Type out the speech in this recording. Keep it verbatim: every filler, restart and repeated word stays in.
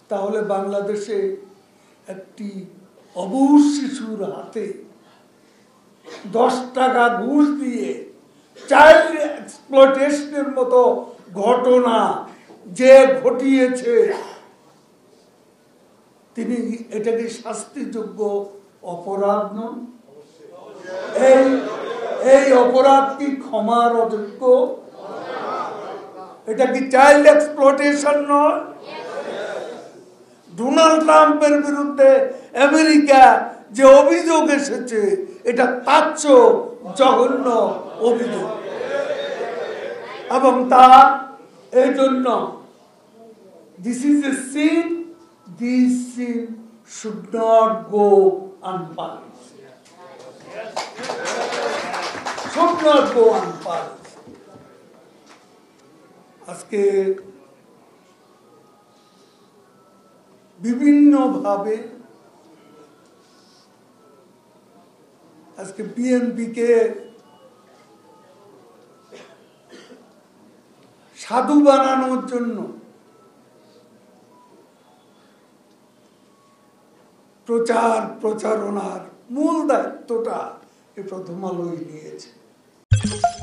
তাহলে বাংলাদেশে একটি অবুঝ শিশুর হাতে দশ টাকা ঘুষ দিয়ে চাইল্ড এক্সপ্লয়টেশনের মতো ঘটনা যে ঘটিয়েছে, তিনি এটাকে শাস্তিযোগ্য অপরাধ নন? এই এই অপরাধ কি ক্ষমার অযোগ্য? এটা কি চাইল্ড এক্সপ্লয়টেশন নয়? ডোনাল্ড ট্রাম্পের বিরুদ্ধে আমেরিকা যে অভিযোগ এসেছে, এটা তার চেয়েও জঘন্য অভিযোগ, এবং তা এই জন্য this is a sin, this sin should not go unpunished, should not go unpunished. আজকে বিভিন্ন ভাবে আজকে বিএনপি কে সাধু বানানোর জন্য প্রচার প্রচারণার মূল দায়িত্বটা এই প্রথম আলোই নিয়েছে।